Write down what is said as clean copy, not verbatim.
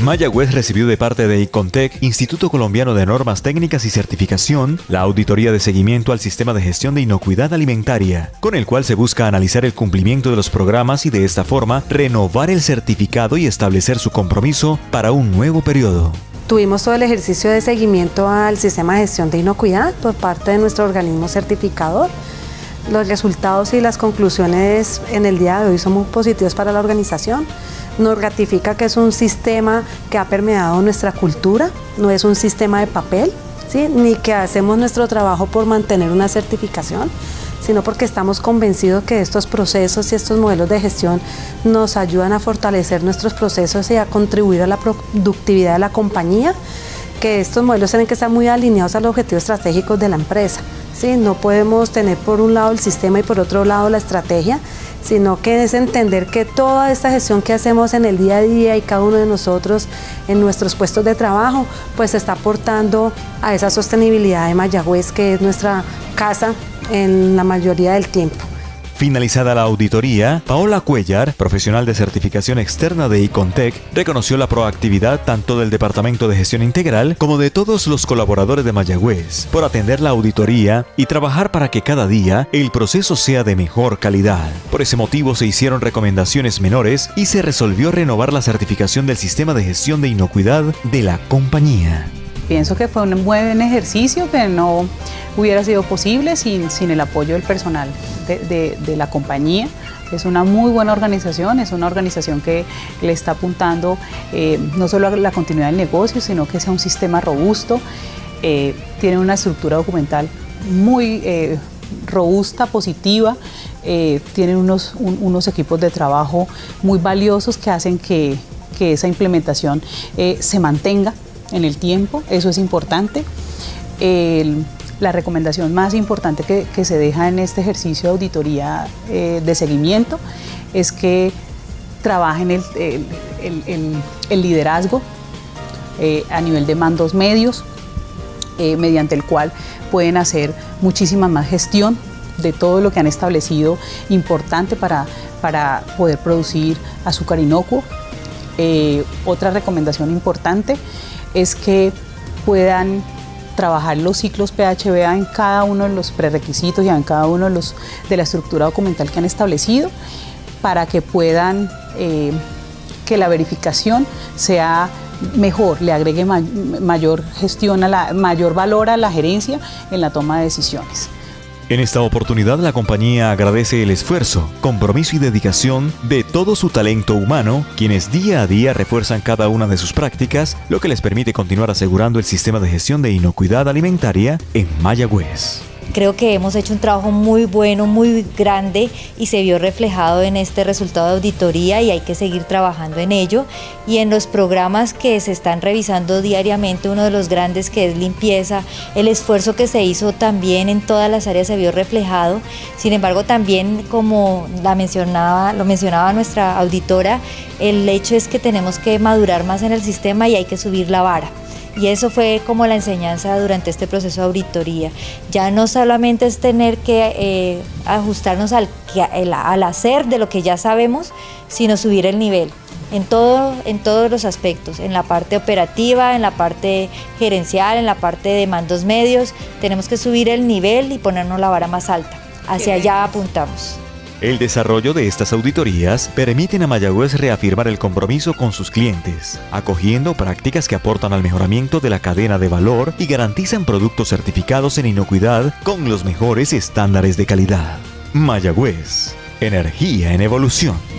Mayagüez recibió de parte de ICONTEC, Instituto Colombiano de Normas Técnicas y Certificación, la auditoría de seguimiento al sistema de gestión de inocuidad alimentaria, con el cual se busca analizar el cumplimiento de los programas y de esta forma renovar el certificado y establecer su compromiso para un nuevo periodo. Tuvimos todo el ejercicio de seguimiento al sistema de gestión de inocuidad por parte de nuestro organismo certificador. Los resultados y las conclusiones en el día de hoy son muy positivos para la organización. Nos ratifica que es un sistema que ha permeado nuestra cultura, no es un sistema de papel, ¿sí? Ni que hacemos nuestro trabajo por mantener una certificación, sino porque estamos convencidos que estos procesos y estos modelos de gestión nos ayudan a fortalecer nuestros procesos y a contribuir a la productividad de la compañía, que estos modelos tienen que estar muy alineados a los objetivos estratégicos de la empresa, ¿sí? No podemos tener por un lado el sistema y por otro lado la estrategia, sino que es entender que toda esta gestión que hacemos en el día a día y cada uno de nosotros en nuestros puestos de trabajo, pues está aportando a esa sostenibilidad de Mayagüez, que es nuestra casa en la mayoría del tiempo. Finalizada la auditoría, Paola Cuellar, profesional de certificación externa de ICONTEC, reconoció la proactividad tanto del Departamento de Gestión Integral como de todos los colaboradores de Mayagüez por atender la auditoría y trabajar para que cada día el proceso sea de mejor calidad. Por ese motivo se hicieron recomendaciones menores y se resolvió renovar la certificación del sistema de gestión de inocuidad de la compañía. Pienso que fue un buen ejercicio que no hubiera sido posible sin el apoyo del personal de la compañía. Es una muy buena organización, es una organización que le está apuntando no solo a la continuidad del negocio, sino que sea un sistema robusto. Tiene una estructura documental muy robusta, positiva. Tienen unos equipos de trabajo muy valiosos que hacen que esa implementación se mantenga en el tiempo. Eso es importante. La recomendación más importante que se deja en este ejercicio de auditoría de seguimiento es que trabajen el liderazgo a nivel de mandos medios, mediante el cual pueden hacer muchísima más gestión de todo lo que han establecido importante para poder producir azúcar inocuo. Otra recomendación importante es que puedan trabajar los ciclos PHBA en cada uno de los prerequisitos y en cada uno de la estructura documental que han establecido, para que puedan, que la verificación sea mejor, le agregue mayor gestión, mayor valor a la gerencia en la toma de decisiones. En esta oportunidad, la compañía agradece el esfuerzo, compromiso y dedicación de todo su talento humano, quienes día a día refuerzan cada una de sus prácticas, lo que les permite continuar asegurando el sistema de gestión de inocuidad alimentaria en Mayagüez. Creo que hemos hecho un trabajo muy bueno, muy grande, y se vio reflejado en este resultado de auditoría, y hay que seguir trabajando en ello. Y en los programas que se están revisando diariamente, uno de los grandes, que es limpieza, el esfuerzo que se hizo también en todas las áreas se vio reflejado. Sin embargo, también, como lo mencionaba nuestra auditora, el hecho es que tenemos que madurar más en el sistema y hay que subir la vara. Y eso fue como la enseñanza durante este proceso de auditoría. Ya no solamente es tener que ajustarnos al hacer de lo que ya sabemos, sino subir el nivel en todos los aspectos, en la parte operativa, en la parte gerencial, en la parte de mandos medios. Tenemos que subir el nivel y ponernos la vara más alta. Hacia allá apuntamos. El desarrollo de estas auditorías permiten a Mayagüez reafirmar el compromiso con sus clientes, acogiendo prácticas que aportan al mejoramiento de la cadena de valor y garantizan productos certificados en inocuidad con los mejores estándares de calidad. Mayagüez, energía en evolución.